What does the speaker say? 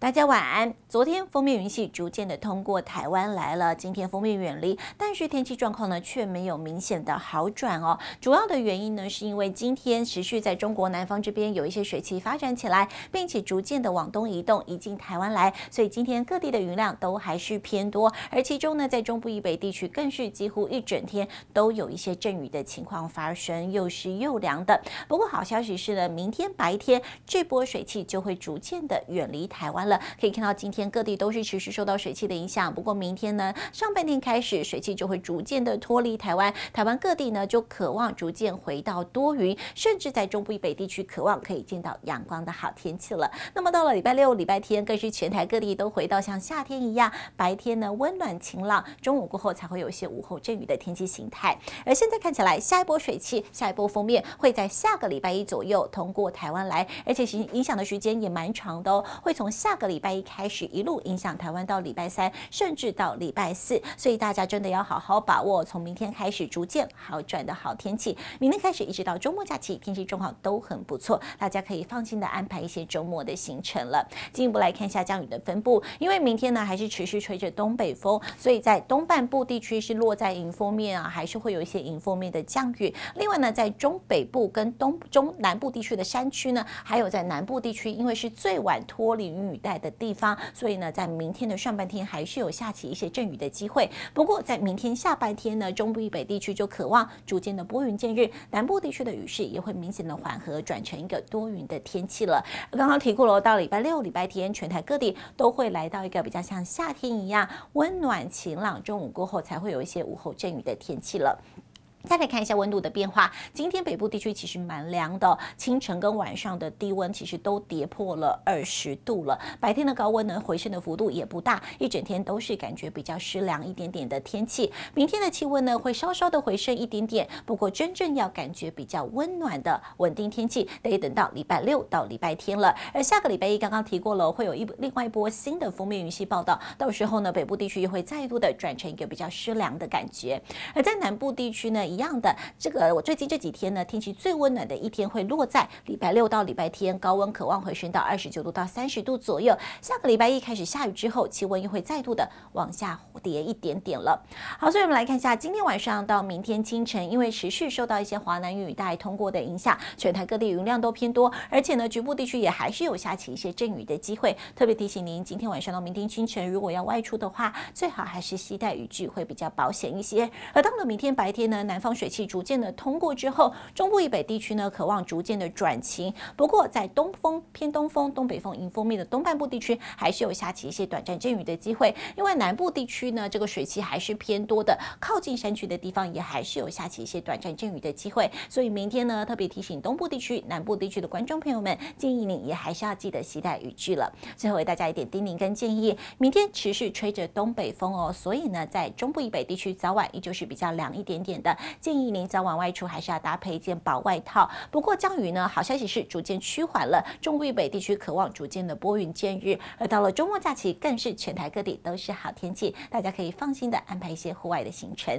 大家晚安。昨天锋面云系逐渐的通过台湾来了，今天锋面远离，但是天气状况呢却没有明显的好转哦。主要的原因呢是因为今天持续在中国南方这边有一些水汽发展起来，并且逐渐的往东移动，移进台湾来，所以今天各地的云量都还是偏多，而其中呢在中部以北地区更是几乎一整天都有一些阵雨的情况发生，又湿又凉的。不过好消息是呢，明天白天这波水汽就会逐渐的远离台湾了。可以看到今天各地都是持续受到水汽的影响，不过明天呢上半天开始水汽就会逐渐的脱离台湾，台湾各地呢就渴望逐渐回到多云，甚至在中部以北地区渴望可以见到阳光的好天气了。那么到了礼拜六、礼拜天，更是全台各地都回到像夏天一样，白天呢温暖晴朗，中午过后才会有一些午后阵雨的天气形态。而现在看起来，下一波水汽、下一波锋面会在下个礼拜一左右通过台湾来，而且影响的时间也蛮长的哦，会从下个礼拜一开始一路影响台湾到礼拜三，甚至到礼拜四，所以大家真的要好好把握从明天开始逐渐好转的好天气。明天开始一直到周末假期，天气状况都很不错，大家可以放心的安排一些周末的行程了。进一步来看一下降雨的分布，因为明天呢还是持续吹着东北风，所以在东半部地区是落在迎风面啊，还是会有一些迎风面的降雨。另外呢，在中北部跟中南部地区的山区呢，还有在南部地区，因为是最晚脱离云雨带的地方，所以呢，在明天的上半天还是有下起一些阵雨的机会。不过，在明天下半天呢，中部以北地区就渴望逐渐的拨云见日，南部地区的雨势也会明显的缓和，转成一个多云的天气了。刚刚提过了，到礼拜六、礼拜天，全台各地都会来到一个比较像夏天一样温暖晴朗，中午过后才会有一些午后阵雨的天气了。再来看一下温度的变化，今天北部地区其实蛮凉的，清晨跟晚上的低温其实都跌破了20度了，白天的高温呢回升的幅度也不大，一整天都是感觉比较湿凉一点点的天气。明天的气温呢会稍稍的回升一点点，不过真正要感觉比较温暖的稳定天气，得等到礼拜六到礼拜天了。而下个礼拜一刚刚提过了，会有另外一波新的锋面云系报道，到时候呢北部地区又会再度的转成一个比较湿凉的感觉。而在南部地区呢一样的，我最近这几天呢，天气最温暖的一天会落在礼拜六到礼拜天，高温渴望回升到29度到30度左右。下个礼拜一开始下雨之后，气温又会再度的往下跌一点点了。好，所以我们来看一下今天晚上到明天清晨，因为持续受到一些华南雨带通过的影响，全台各地云量都偏多，而且呢，局部地区也还是有下起一些阵雨的机会。特别提醒您，今天晚上到明天清晨，如果要外出的话，最好还是携带雨具会比较保险一些。而到了明天白天呢，南方水汽逐渐的通过之后，中部以北地区呢渴望逐渐的转晴，不过在东风、偏东风、东北风迎风面的东半部地区还是有下起一些短暂阵雨的机会，因为南部地区呢这个水汽还是偏多的，靠近山区的地方也还是有下起一些短暂阵雨的机会，所以明天呢特别提醒东部地区、南部地区的观众朋友们，建议你也还是要记得携带雨具了。最后为大家一点叮咛跟建议，明天持续吹着东北风哦，所以呢在中部以北地区早晚依旧是比较凉一点点的，建议您早晚外出还是要搭配一件薄外套。不过降雨呢，好消息是逐渐趋缓了，中部以北地区渴望逐渐的拨云见日，而到了周末假期，更是全台各地都是好天气，大家可以放心的安排一些户外的行程。